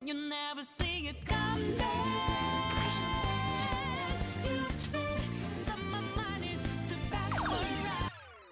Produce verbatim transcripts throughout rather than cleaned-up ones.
You never see it coming. You see that my mind is too fast for right.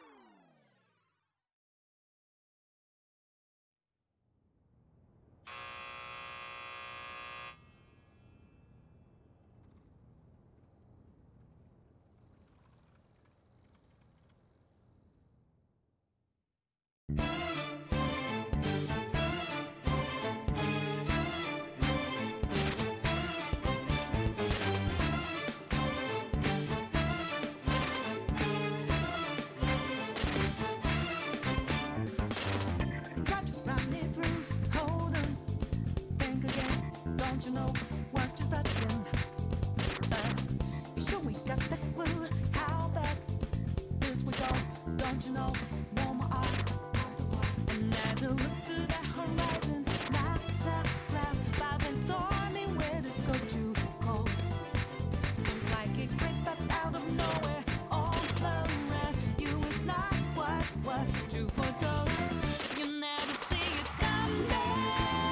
Try to run it through, hold on, think again. Don't you know what you're studying? Uh, you sure we got the clue? How bad this we go? Don't you know? Warm my eye. And as I look to the horizon, not a cloud, cloud and stormy weather's go too cold. Seems like it crept up out of nowhere, all around you is not what what you foretold. You never see it coming.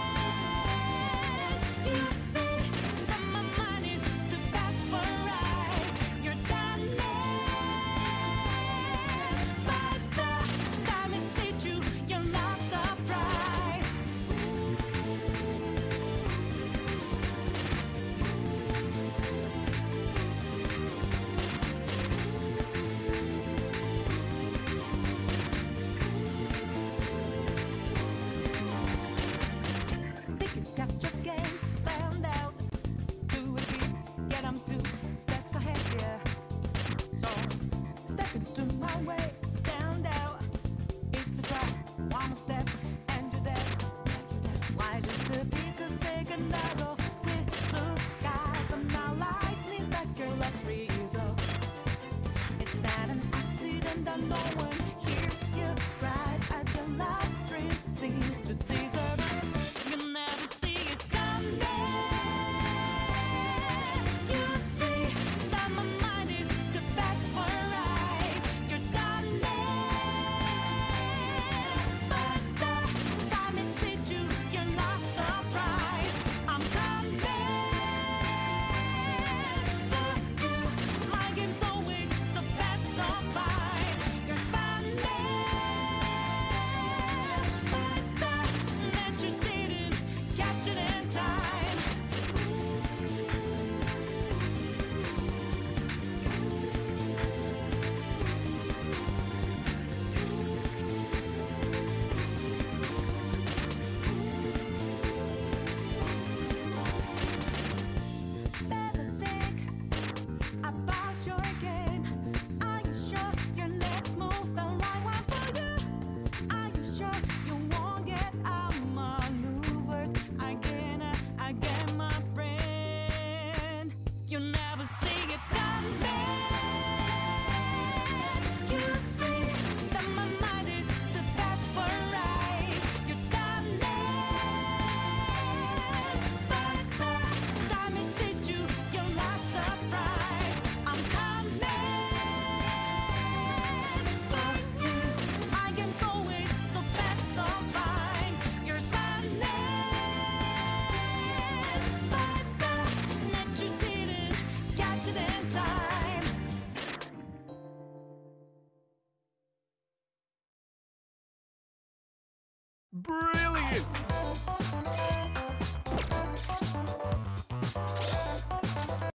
You see that my mind is too fast for right. You're done by the time it hits you, you're not surprised. Think you got your game found out. Do it deep, get 'em two steps ahead, yeah. So step into my way, stand out. It's a trap, one step and you're dead. Why just to pick a second arrow with blue skies and now lightning that your last result? It's not an accident that no one hears you cries at your last dream seems to deserve. You never see it coming. You see that my mind is too fast for right. You're done but the time it hits you, you're not surprised. I'm coming for you. My game's always so fast, so fine. You're spanning, but the net you didn't catch it in time. Better think about your game. Are you sure your next move's the right one for you? Are you sure you won't get outmaneuvered again and again, my friend? You never see it coming. You see that my mind is too fast for right. You're done but the time it hits you, you're not surprised. I'm coming for you. My game's always so fast, so fine. You're spanning, but the net you didn't catch it in time. Brilliant!